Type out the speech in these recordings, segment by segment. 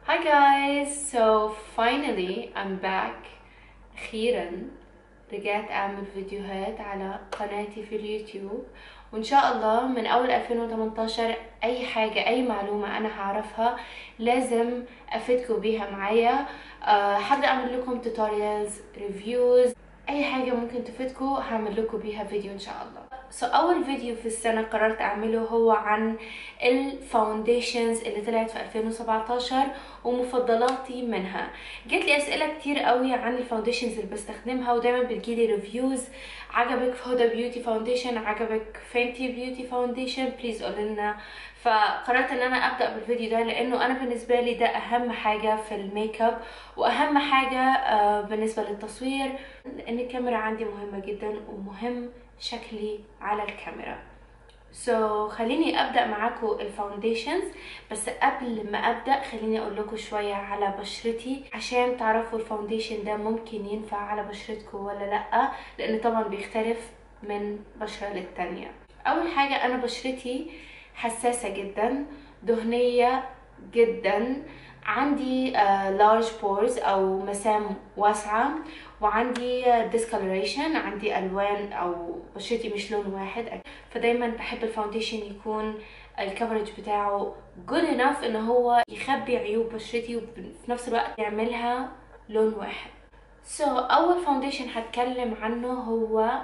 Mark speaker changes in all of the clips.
Speaker 1: Hi guys, so finally I'm back. أخيرا رجعت أعمل فيديوهات على قناتي في اليوتيوب، وإن شاء الله من أول 2018 أي حاجة أي معلومة أنا هعرفها لازم أفيدكم بيها معايا. هبدأ أعمل لكم توتوريالز ريفيوز، أي حاجة ممكن تفيدكم هعمل لكم بيها فيديو إن شاء الله. أول فيديو في السنة قررت أعمله هو عن الفاونديشنز اللي طلعت في 2017 ومفضلاتي منها. جات لي أسئلة كتير قوي عن الفاونديشنز اللي بستخدمها، ودايما بتجيلي ريفيوز. عجبك هدى بيوتي فاونديشن؟ عجبك فينتي بيوتي فاونديشن؟ بليز قولنا. فقررت ان انا ابدا بالفيديو ده لانه انا بالنسبه لي ده اهم حاجه في الميك اب واهم حاجه بالنسبه للتصوير، لان الكاميرا عندي مهمه جدا ومهم شكلي على الكاميرا. خليني ابدا معاكم الفاونديشنز، بس قبل ما ابدا خليني اقول لكم شويه على بشرتي عشان تعرفوا الفاونديشن ده ممكن ينفع على بشرتكم ولا لا، لان طبعا بيختلف من بشره للتانيه. اول حاجه انا بشرتي حساسه جدا، دهنيه جدا، عندي large pores او مسام واسعه، وعندي discoloration، عندي الوان او بشرتي مش لون واحد. فدايما بحب الفاونديشن يكون الكفرج بتاعه good enough ان هو يخبي عيوب بشرتي وفي نفس الوقت يعملها لون واحد. اول فاونديشن هتكلم عنه هو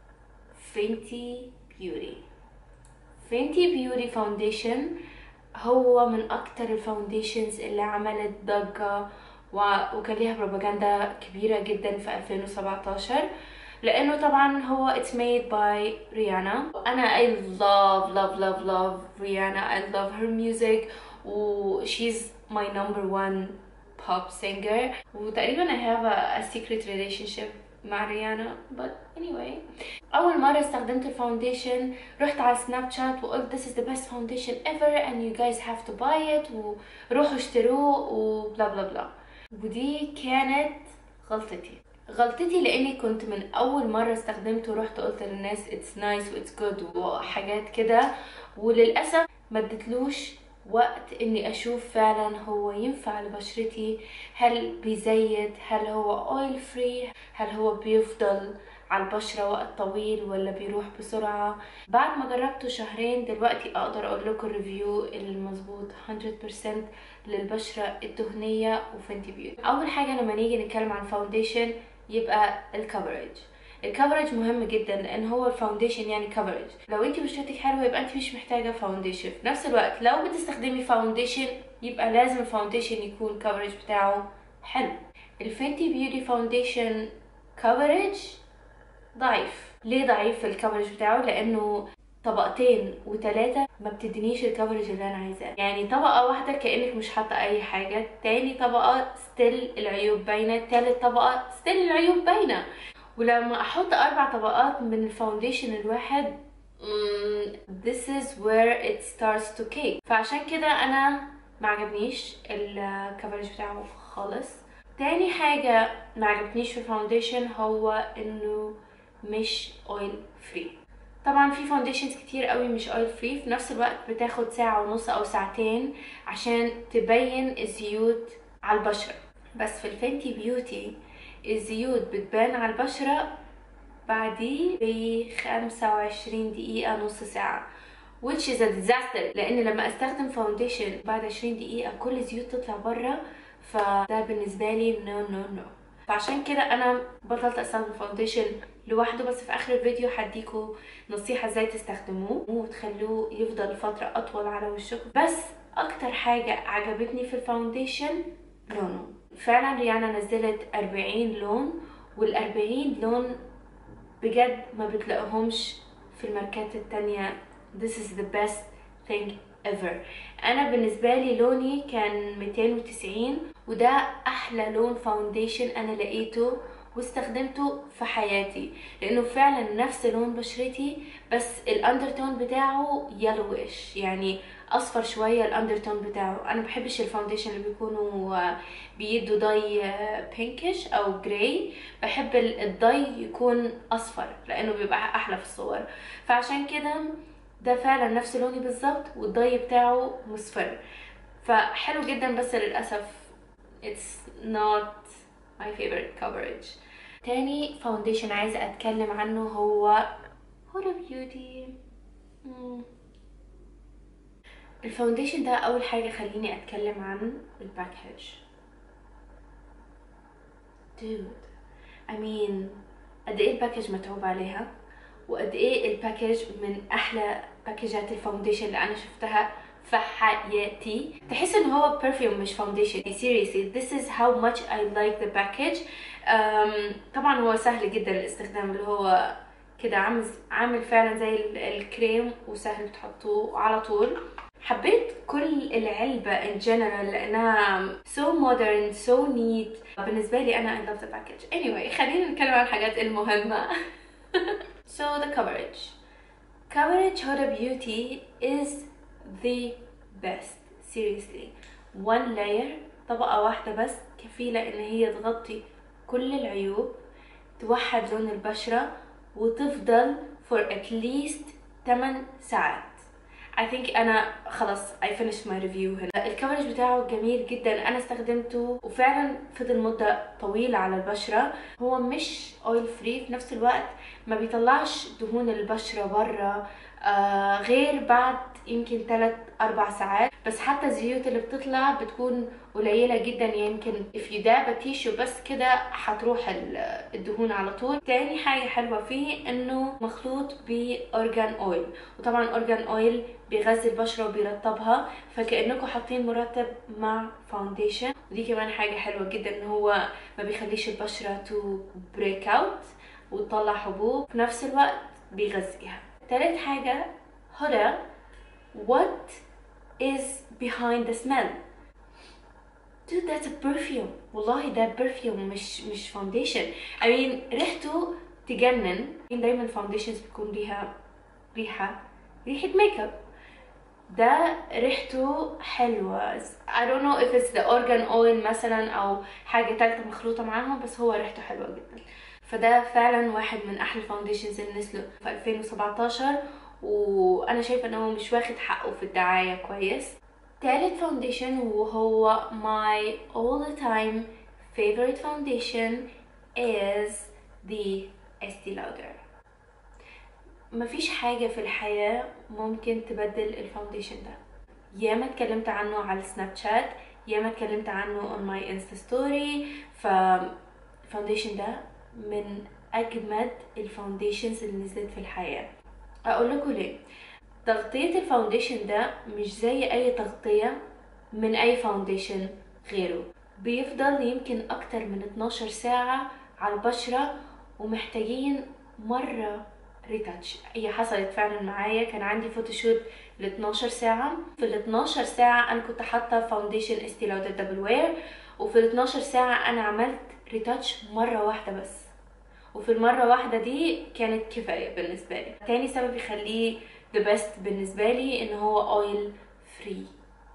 Speaker 1: فينتي بيوتي. فينتي بيوتي فاونديشن هو من اكتر الفاونديشنز اللي عملت ضجة وكان ليها بروباجندا كبيرة جدا في 2017، لانه طبعا هو it's made by ريانا. انا I love ريانا. I love her music و she's my number one pop singer، وتقريبا I have a secret relationship مع ريانا. but anyway، اول مره استخدمت الفاونديشن رحت على سناب شات وقلت this is the best foundation ever and you guys have to buy it وروحوا اشتروه وبلا بلا بلا. ودي كانت غلطتي لاني كنت من اول مره استخدمته ورحت قلت للناس it's nice و it's good وحاجات كده، وللاسف ما اديتلوش وقت اني اشوف فعلا هو ينفع لبشرتي، هل بيزيد، هل هو اويل فري، هل هو بيفضل على البشرة وقت طويل ولا بيروح بسرعة. بعد ما جربته شهرين دلوقتي اقدر اقول لكم الريفيو المظبوط 100% للبشرة الدهنية وفينتي بيوتي. اول حاجة لما نيجي نتكلم عن فاونديشن يبقى الكفرج مهم جدا، لان هو الفاونديشن يعني كفرج. لو انت بشرتك حلوه يبقى انت مش محتاجه فاونديشن. في نفس الوقت لو بتستخدمي فاونديشن يبقى لازم الفاونديشن يكون الكفرج بتاعه حلو. الفينتي بيوتي فاونديشن كفرج ضعيف. ليه ضعيف في الكفرج بتاعه؟ لانه طبقتين وتلاتة ما بتدينيش الكفرج اللي انا عايزاه. يعني طبقة واحدة كأنك مش حاطة اي حاجة، تاني طبقة ستيل العيوب باينة، تالت طبقة ستيل العيوب باينة. ولما احط 4 طبقات من الفاونديشن الواحد this is where it starts to cake. فعشان كده انا ما عجبنيش الكفرج بتاعه خالص. تاني حاجة ما عجبتنيش في الفاونديشن هو انه مش اويل فري. طبعا في فاونديشنز كتير قوي مش اويل فري، في نفس الوقت بتاخد ساعة ونص او ساعتين عشان تبين الزيوت على البشرة، بس في الفينتي بيوتي الزيوت بتبان على البشرة بعديه ب 25 دقيقة، نص ساعة، which is a disaster. لان لما استخدم فاونديشن بعد 20 دقيقة كل الزيوت تطلع بره، فده بالنسبة لي نو. فعشان كده انا بطلت استخدم فاونديشن لوحده. بس في اخر الفيديو هديكوا نصيحة ازاي تستخدموه وتخلوه يفضل فترة اطول على وشكم. بس اكتر حاجة عجبتني في الفاونديشن لونه. فعلا ريانا نزلت 40 لون، وال40 لون بجد ما بتلاقيهمش في الماركات التانية. This is the best thing ever. انا بالنسبة لي لوني كان 290، وده احلى لون فاونديشن انا لقيته واستخدمته في حياتي، لانه فعلا نفس لون بشرتي بس الاندرتون بتاعه يلوش، يعني اصفر شويه الاندرتون بتاعه. انا بحبش الفاونديشن اللي بيكونوا بيدوا داي بينكش او جراي، بحب الداي يكون اصفر لانه بيبقى احلى في الصور. فعشان كده ده فعلا نفس لوني بالظبط والداي بتاعه مصفر. فحلو جدا، بس للأسف it's not my favorite coverage. تاني فاونديشن عايزة اتكلم عنه هو هدى بيوتي. الفاونديشن ده اول حاجة خليني اتكلم عن الباكج. dude I mean قد ايه الباكج متعوب عليها، وقد ايه الباكج من احلى باكجات الفاونديشن اللي انا شفتها في حياتي. تحس ان هو برفيوم مش فاونديشن. seriously this is how much I like the package. طبعا هو سهل جدا الاستخدام، اللي هو كده عامل فعلا زي الكريم وسهل تحطوه على طول. حبيت كل العلبة in general لأنها so modern so neat. بالنسبة لي أنا I love the package. anyway خلينا نتكلم عن الحاجات المهمة. so the coverage Huda Beauty is the best. seriously one layer، طبقة واحدة بس كفيلة إن هي تغطي كل العيوب، توحد لون البشرة، وتفضل for at least 8 ساعات. I think أنا خلاص I finished my review هنا. الكفرج بتاعه جميل جدا، أنا استخدمته وفعلا فضل مدة طويلة على البشرة. هو مش oil free، في نفس الوقت ما بيطلعش دهون البشرة برا غير بعد يمكن 3-4 ساعات. بس حتى الزيوت اللي بتطلع بتكون قليلة جدا، يمكن if you dab a tissue بس كده هتروح الدهون على طول. تاني حاجة حلوة فيه انه مخلوط بأورجان اويل، وطبعا أورجان اويل بيغذي البشرة وبيرطبها، فكأنكم حاطين مرطب مع فاونديشن. ودي كمان حاجة حلوة جدا ان هو ما بيخليش البشرة to break out وتطلع حبوب، في نفس الوقت بيغذيها. تالت حاجة هدى what is behind the smell. dude that's a perfume. والله ده perfume مش foundation. I mean ريحته تجنن. دايما foundations بتكون ليها ريحة ميك اب، ده ريحته حلوة. I don't know if it's the organ oil مثلا او حاجة تالتة مخلوطة معاهم، بس هو ريحته حلوة جدا. فده فعلا واحد من احلى الفاونديشنز اللي نزلوا في 2017، وانا شايفة انه مش واخد حقه في الدعاية كويس. تالت فاونديشن وهو my all the time favorite foundation is the Estee Lauder. مفيش حاجة في الحياة ممكن تبدل الفاونديشن ده. ياما اتكلمت عنه على السناب شات، ياما اتكلمت عنه on my insta story. فالفاونديشن ده من اجمد الفاونديشنز اللي نزلت في الحياة. اقول لكم ليه. تغطية الفاونديشن ده مش زي اي تغطية من اي فاونديشن غيره. بيفضل يمكن اكتر من 12 ساعة على البشرة، ومحتاجين مرة ريتاتش. هي حصلت فعلا معايا، كان عندي فوتوشوت ل 12 ساعة. في ال 12 ساعة انا كنت حاطة فاونديشن استي لودر دبل وير، وفي ال 12 ساعة انا عملت ريتاتش مرة واحدة بس، وفي المرة واحدة دي كانت كفاية بالنسبة لي. تاني سبب يخليه the best بالنسبة لي ان هو oil free.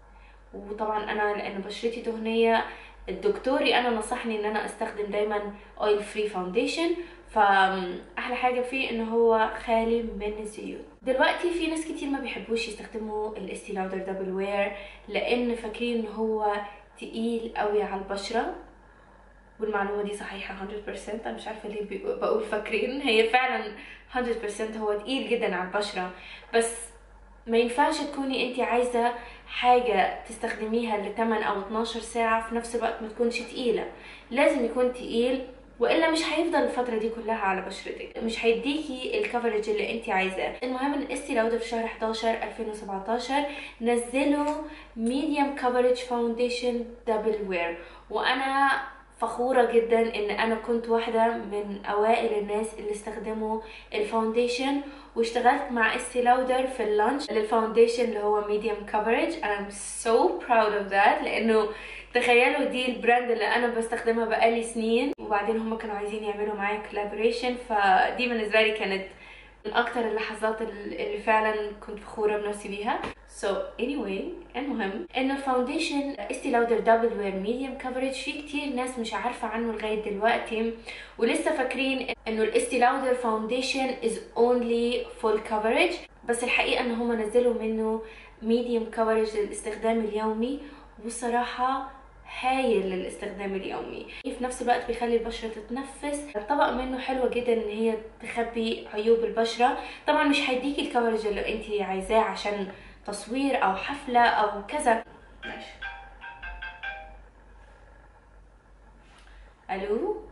Speaker 1: وطبعا انا لان بشرتي دهنية، الدكتوري انا نصحني ان انا استخدم دايما oil free foundation، فاحلى حاجة فيه ان هو خالي من الزيوت. دلوقتي في ناس كتير ما بيحبوش يستخدموا الاستي لاودر دبل وير لان فاكرين ان هو تقيل قوي على البشرة، والمعلومة دي صحيحة 100%. أنا مش عارفة ليه بقول فاكرين، هي فعلا 100% هو تقيل جدا على البشرة. بس ما ينفعش تكوني انتي عايزة حاجة تستخدميها ل 8 أو 12 ساعة في نفس الوقت ما تكونش تقيلة. لازم يكون تقيل، وإلا مش هيفضل الفترة دي كلها على بشرتك، مش هيديكي الكفرج اللي انتي عايزاه. المهم ان استي لاودر في شهر 11 2017 نزلوا ميديوم كفرج فاونديشن دبل وير، وانا فخورة جدا ان انا كنت واحدة من اوائل الناس اللي استخدموا الفاونديشن، واشتغلت مع استي لاودر في اللانش للفاونديشن اللي هو ميديوم كفرج. I'm so proud of that، لانه تخيلوا دي البراند اللي انا بستخدمها بقالي سنين، وبعدين هم كانوا عايزين يعملوا معايا كولابوريشن، فدي بالنسبة لي كانت من اكتر اللحظات اللي فعلا كنت فخورة بنفسي بيها. So anyway المهم انه الفاونديشن استي لاودر دبل وير ميديوم كفرج في كتير ناس مش عارفة عنه لغاية دلوقتي، ولسه فاكرين انه الاستي لاودر فاونديشن is only full coverage، بس الحقيقة ان هم نزلوا منه ميديوم كفرج للاستخدام اليومي، وبصراحة هايل للاستخدام اليومي، في نفس الوقت بيخلي البشرة تتنفس. الطبق منه حلوة جدا ان هي تخبي عيوب البشرة. طبعا مش هيديكي الكفرج اللي انت عايزاه عشان تصوير او حفلة او كذا. ماشي. الو،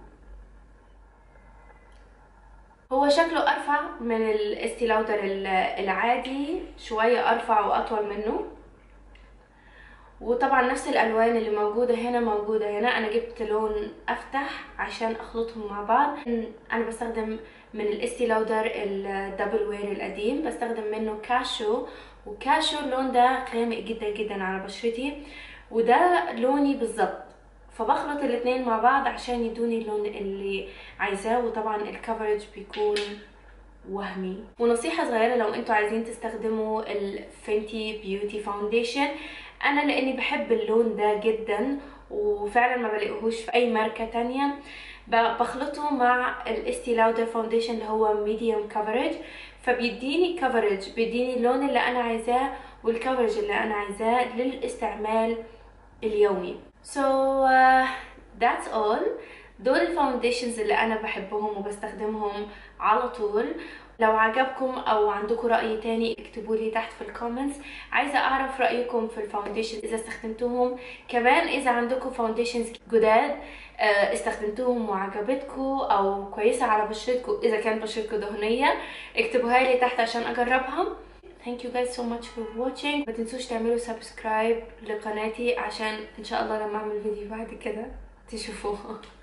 Speaker 1: هو شكله ارفع من الاستي لاودر العادي، شوية ارفع واطول منه، وطبعا نفس الالوان اللي موجوده هنا موجوده هنا. انا جبت لون افتح عشان اخلطهم مع بعض. انا بستخدم من الاستي لاودر الدبل وير القديم، بستخدم منه كاشو، وكاشو اللون ده غامق جدا جدا على بشرتي، وده لوني بالظبط. فبخلط الاتنين مع بعض عشان يدوني اللون اللي عايزاه، وطبعا الكفرج بيكون وهمي. ونصيحة صغيرة لو انتوا عايزين تستخدموا الفنتي بيوتي فاونديشن، انا لاني بحب اللون ده جدا وفعلا ما بلاقيهوش في اي ماركة تانية، بخلطه مع الاستي لاودر فاونديشن اللي هو ميديوم كفرج، فبيديني كفرج، بيديني اللون اللي انا عايزاه والكفرج اللي انا عايزاه للاستعمال اليومي. So that's all. دول الفاونديشنز اللي انا بحبهم وبستخدمهم على طول. لو عجبكم او عندكم رأي تاني اكتبوا لي تحت في الكومنتس. عايزة اعرف رأيكم في الفاونديشن اذا استخدمتوهم، كمان اذا عندكم فاونديشنز جداد استخدمتوهم وعجبتكم او كويسة على بشرتكم، اذا كانت بشرتكم دهنية اكتبوها لي تحت عشان اجربها. Thank you guys so much for watching. ما تنسوش تعملوا سبسكرايب لقناتي عشان ان شاء الله لما اعمل فيديو بعد كده تشوفوها.